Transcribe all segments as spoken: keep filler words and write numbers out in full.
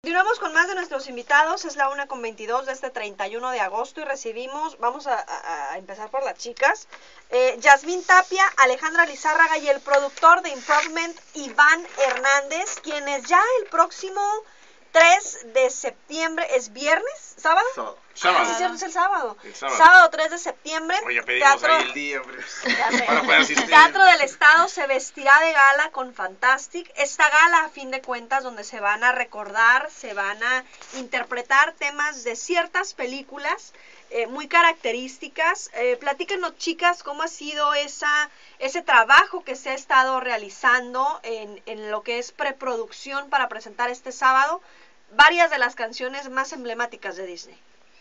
Continuamos con más de nuestros invitados, es la una con veintidós de este treinta y uno de agosto y recibimos, vamos a, a, a empezar por las chicas, eh, Yasmín Tapia, Alejandra Lizárraga y el productor de Improvement, Iván Hernández, quienes ya el próximo tres de septiembre, ¿es viernes? ¿Sábado? Sábado. Ah, sí, cierto, es el sábado. El sábado. Sábado tres de septiembre. Oye, pedimos teatro, ahí el día, hombre. Para poder asistir. Teatro del Estado se vestirá de gala con Fantastic. Esta gala, a fin de cuentas, donde se van a recordar, se van a interpretar temas de ciertas películas eh, muy características. Eh, platíquenos, chicas, cómo ha sido esa, ese trabajo que se ha estado realizando en, en lo que es preproducción para presentar este sábado varias de las canciones más emblemáticas de Disney.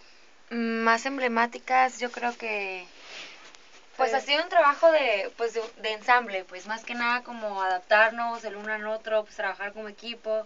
Más emblemáticas, yo creo que pues Eh. ha sido un trabajo de pues de, de ensamble, pues más que nada como adaptarnos el uno al otro, pues trabajar como equipo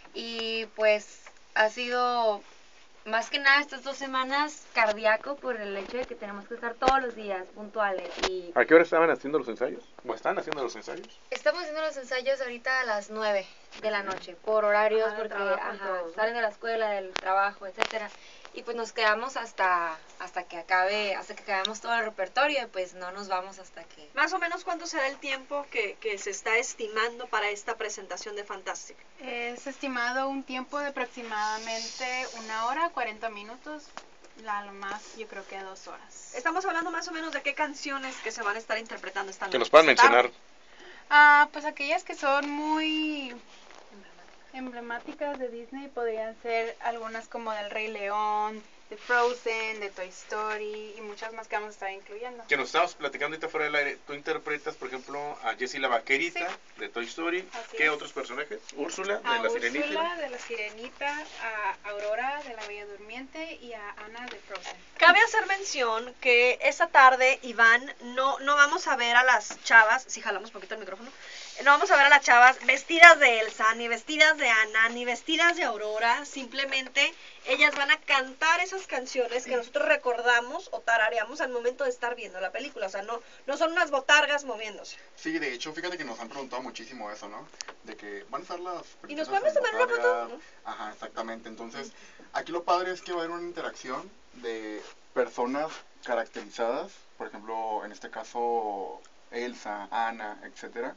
y pues ha sido más que nada estas dos semanas cardíaco por el hecho de que tenemos que estar todos los días puntuales. Y ¿A qué hora estaban haciendo los ensayos? ¿O están haciendo los ensayos? estamos haciendo los ensayos ahorita a las nueve de la noche, por horarios, Ajá, del porque trabajo y ajá, todo, ¿no? salen de la escuela, del trabajo, etcétera. Y pues nos quedamos hasta hasta que acabe, hasta que acabemos todo el repertorio y pues no nos vamos hasta que... Más o menos, ¿cuánto será el tiempo que, que se está estimando para esta presentación de Fantastic? Es estimado un tiempo de aproximadamente una hora, cuarenta minutos, a lo más yo creo que dos horas. Estamos hablando más o menos de qué canciones que se van a estar interpretando esta noche. Que nos puedan esta tarde. mencionar. Ah, pues aquellas que son muy emblemáticas de Disney podrían ser algunas como del Rey León, de Frozen, de Toy Story y muchas más que vamos a estar incluyendo. Que nos estábamos platicando ahorita fuera del aire. Tú interpretas, por ejemplo, a Jessie la Vaquerita, Sí. de Toy Story. Así ¿Qué es. otros personajes? Úrsula, de A La Sirenita. Úrsula de La Sirenita, a Aurora de La Bella Durmiente y a Anna de Frozen. Cabe hacer mención que esta tarde, Iván, no, no vamos a ver a las chavas, si jalamos un poquito el micrófono, no vamos a ver a las chavas vestidas de Elsa, ni vestidas de Anna, ni vestidas de Aurora, simplemente ellas van a cantar esas canciones que nosotros recordamos o tarareamos al momento de estar viendo la película, o sea, no, no son unas botargas moviéndose. Sí, de hecho, fíjate que nos han preguntado muchísimo eso, ¿no? De que van a estar las... ¿Y nos princesas podemos en tomar una foto? botargas. Ajá, exactamente. Entonces, aquí lo padre es que va a haber una interacción de personas caracterizadas, por ejemplo, en este caso, Elsa, Anna, etcétera,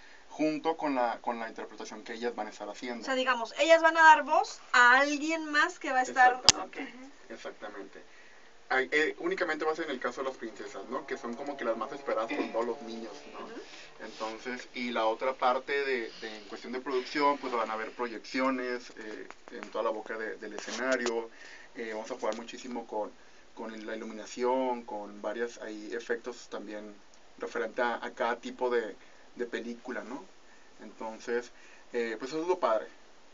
junto con la, con la interpretación que ellas van a estar haciendo. O sea, digamos, ellas van a dar voz a alguien más que va a estar... Exactamente, Okay. exactamente. Ay, eh, únicamente va a ser en el caso de las princesas, ¿no? Que son como que las más esperadas por todos los niños, ¿no? Entonces, y la otra parte de, de en cuestión de producción, pues van a haber proyecciones eh, en toda la boca de, del escenario. Eh, vamos a jugar muchísimo con, con la iluminación, con varios ahí efectos también referente a, a cada tipo de, de película, ¿no? Entonces, eh, pues eso es lo padre.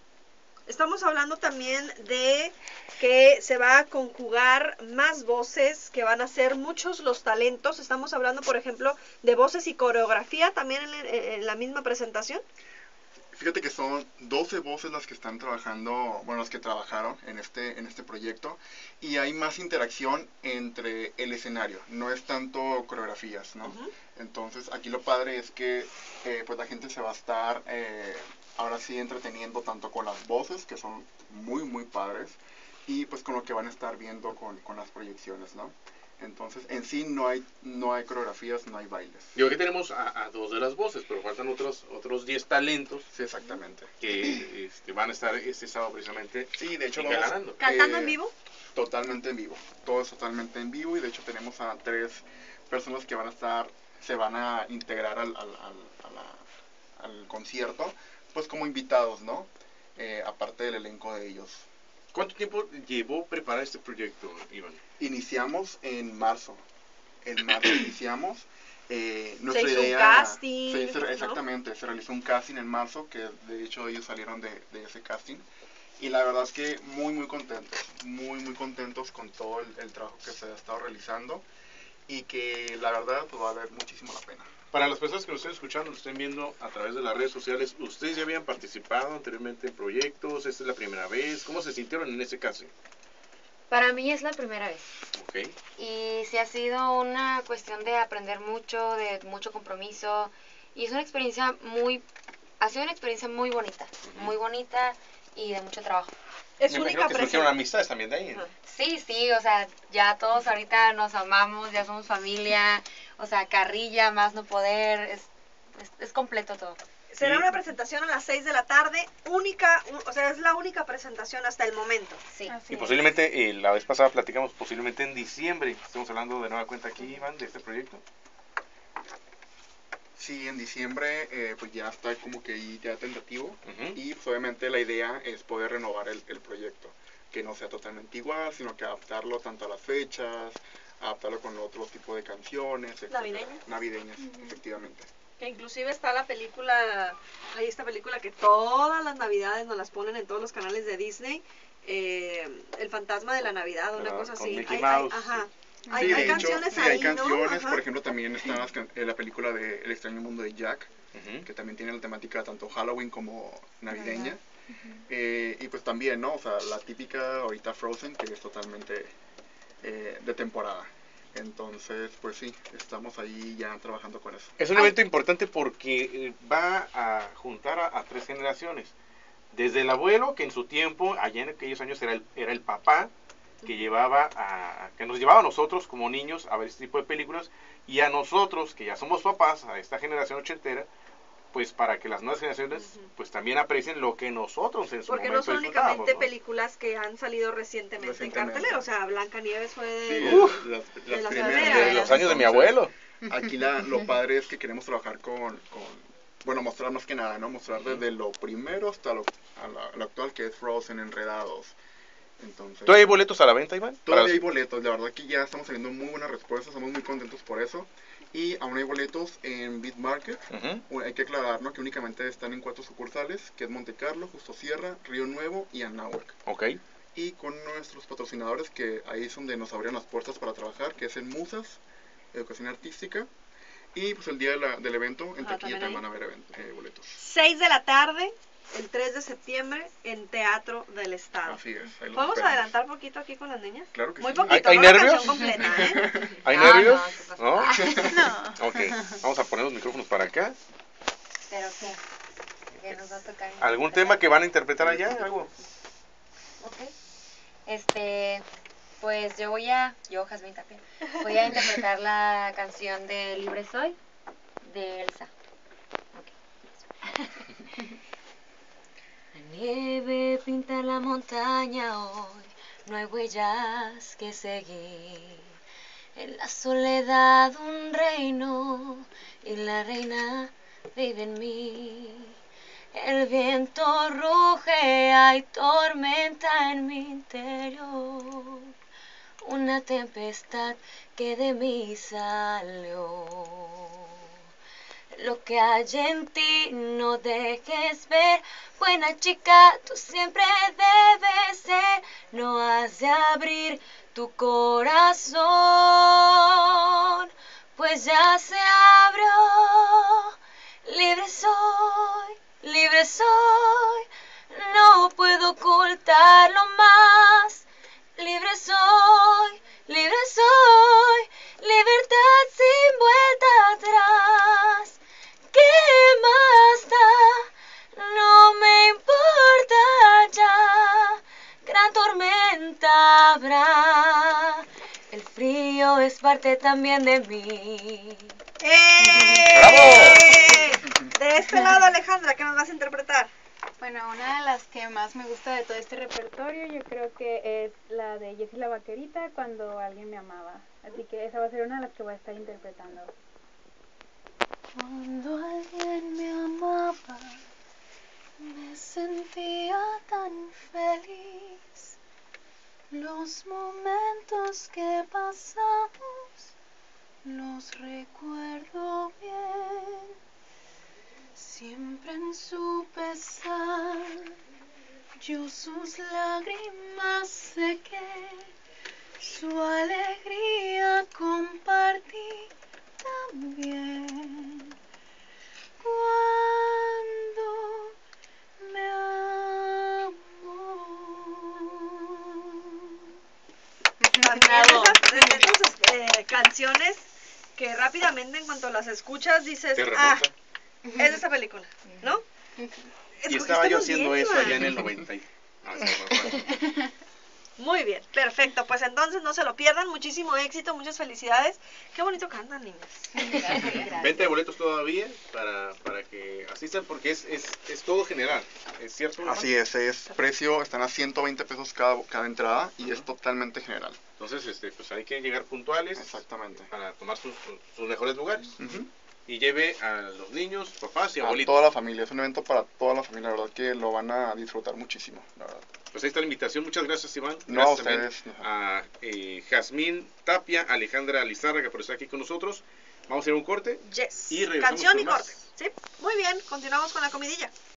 Estamos hablando también de que se va a conjugar más voces, que van a ser muchos los talentos. Estamos hablando, por ejemplo, de voces y coreografía también en, en la misma presentación. Fíjate que son doce voces las que están trabajando, bueno, las que trabajaron en este, en este proyecto, y hay más interacción entre el escenario, no es tanto coreografías, ¿no? Uh-huh. Entonces, aquí lo padre es que eh, pues la gente se va a estar, eh, ahora sí, entreteniendo tanto con las voces, que son muy, muy padres, y pues con lo que van a estar viendo con, con las proyecciones, ¿no? Entonces, en sí no hay no hay coreografías, no hay bailes. Yo aquí tenemos a, a dos de las voces, pero faltan otros otros diez talentos. Sí, exactamente. Que este, van a estar este sábado precisamente. Sí, de hecho vamos, ¿Cantando eh, en vivo? Totalmente en vivo. Todo es totalmente en vivo y de hecho tenemos a tres personas que van a estar, se van a integrar al, al, al, a la, al concierto, pues como invitados, ¿no? Eh, aparte del elenco de ellos. ¿Cuánto tiempo llevó preparar este proyecto, Iván? Iniciamos en marzo. En marzo iniciamos. Eh, nuestra se hizo idea, un casting. Se hizo, ¿no? exactamente, se realizó un casting en marzo, que de hecho ellos salieron de, de ese casting. Y la verdad es que muy, muy contentos. Muy, muy contentos con todo el, el trabajo que se ha estado realizando. Y que la verdad pues, va a valer muchísimo la pena. Para las personas que nos estén escuchando, nos estén viendo a través de las redes sociales, ¿ustedes ya habían participado anteriormente en proyectos? ¿Esta es la primera vez? ¿Cómo se sintieron en ese caso? Para mí es la primera vez. Ok. Y sí ha sido una cuestión de aprender mucho, de mucho compromiso. Y es una experiencia muy... Ha sido una experiencia muy bonita. Uh-huh. Muy bonita. y de mucho trabajo. Es Me imagino única que surgieron presencia. amistades también de ahí. ¿no? Ajá. Sí, sí, o sea, ya todos ahorita nos amamos, ya somos familia, o sea, carrilla, más no poder, es, es, es completo todo. Será Y- una presentación a las seis de la tarde, única, u- o sea, es la única presentación hasta el momento. Sí. Así Y es. posiblemente, eh, la vez pasada platicamos, posiblemente en diciembre, estamos hablando de nueva cuenta aquí, Iván, de este proyecto. Sí, en diciembre eh, pues ya está como que ahí ya tentativo Ujú. y pues obviamente la idea es poder renovar el, el proyecto, que no sea totalmente igual, sino que adaptarlo tanto a las fechas, adaptarlo con otros tipos de canciones, etcétera. Navideñas. Navideñas, efectivamente. Que inclusive está la película, hay esta película que todas las navidades nos las ponen en todos los canales de Disney, eh, El fantasma de la Navidad, una Ah, cosa con así. Mickey Hay, hay- Mouse. ajá. Sí, Hay, de hay hecho, canciones sí, ahí, hay canciones, ¿no? Ajá. por ejemplo, también está las can- eh, la película de El extraño mundo de Jack, Ujú. que también tiene la temática tanto Halloween como navideña. Ajá. Eh, y pues también, ¿no? O sea, la típica ahorita Frozen, que es totalmente eh, de temporada. Entonces, pues sí, estamos ahí ya trabajando con eso. Es un Ay. evento importante porque eh, va a juntar a, a tres generaciones. Desde el abuelo, que en su tiempo, allá en aquellos años era el, era el papá, que llevaba a, que nos llevaba a nosotros como niños a ver este tipo de películas, y a nosotros, que ya somos papás, a esta generación ochentera, pues para que las nuevas generaciones Ujú. pues también aprecien lo que nosotros en su Porque no momento son disfrutábamos, únicamente ¿no? películas que han salido recientemente, en Recientemente. cartelera, o sea, Blancanieves fue de... Sí, Uf, las, de las las primeras. primeras. Desde los años de mi Entonces, abuelo. Aquí la, lo padre es que queremos trabajar con, con, bueno, mostrar más que nada, ¿no? Mostrar Ujú. desde lo primero hasta lo, a la- lo actual, que es Frozen, Enredados. Entonces, ¿Todavía hay boletos a la venta, Iván? todavía Para- hay boletos, la verdad que ya estamos teniendo muy buenas respuestas, estamos muy contentos por eso. Y aún hay boletos en Beat Market. Ujú. Hay que aclarar, ¿no? Que únicamente están en cuatro sucursales, que es Monte Carlo, Justo Sierra, Río Nuevo y Anáhuac. Ok. Y con nuestros patrocinadores, que ahí es donde nos abren las puertas para trabajar, que es en Musas, Educación Artística. Y pues el día de la- del evento, en Ajá, taquilla también también ahí. van a haber event- eh, boletos. seis de la tarde, el tres de septiembre, en Teatro del Estado. Así es. ahí los ¿Podemos esperamos. adelantar poquito aquí con las niñas? Claro que Muy sí. poquito, ¿Hay- hay no la nervios? canción completa, ¿eh? ¿Hay No, nervios? no, ¿qué pasa? ¿No? No. Ok, vamos a poner los micrófonos para acá. Pero qué, que nos va a tocar. ¿Algún tema que van a interpretar allá? ¿Algo? Ok. Este, pues yo voy a, yo, Jazmín Tapia, voy a interpretar la canción de Libre Soy, de Elsa. Ok. La nieve pinta la montaña hoy, no hay huellas que seguir. En la soledad un reino y la reina vive en mí. El viento ruge, hay tormenta en mi interior. Una tempestad que de mí salió. Lo que hay en ti no dejes ver. Buena chica, tú siempre debes ser. No has de abrir tu corazón, pues ya se abrió. Libre soy, libre soy, no puedo ocultarlo más. Libre soy, libre soy, libertad sin vuelta atrás. ¿Qué más da? No me importa ya. Gran tormenta habrá. El frío es parte también de mí. ¡Eh! De este lado, Alejandra, ¿qué nos vas a interpretar? Bueno, una de las que más me gusta de todo este repertorio, yo creo que es la de Jessie la Vaquerita, Cuando alguien me amaba. Así que esa va a ser una de las que voy a estar interpretando. Cuando alguien me amaba, me sentía tan feliz. Los momentos que pasamos, los recuerdo bien. Siempre en su pesar, yo sus lágrimas sequé, su alegría compartí también. Cuando me También Bravo. esas, de esas eh, canciones que rápidamente en cuanto las escuchas dices, ¿Te ah, remonta? es de esa película, ¿no? Y estaba yo Escogiste haciendo muy eso bien, allá en Iván. el noventa. y- Ah, sí, bueno, bueno. Muy bien, perfecto. Pues entonces no se lo pierdan. Muchísimo éxito, muchas felicidades. Qué bonito cantan, niñas. Gracias, gracias. Venta de boletos todavía para, para que asistan porque es, es, es todo general. ¿Es cierto? Iván? Así es, es precio, están a ciento veinte pesos cada, cada entrada y es totalmente general. Entonces, este, pues hay que llegar puntuales Exactamente. para tomar sus, sus mejores lugares. Ujú. Y lleve a los niños, papás y A abuelitos. toda la familia, es un evento para toda la familia, la verdad que lo van a disfrutar muchísimo, la verdad. Pues ahí está la invitación. Muchas gracias, Iván. No, a Gracias también ustedes. a eh, Jazmín Tapia, Alejandra Lizárraga por estar aquí con nosotros. Vamos a ir a un corte. Yes. Y regresamos Canción con y más. corte. ¿Sí? Muy bien, continuamos con la comidilla.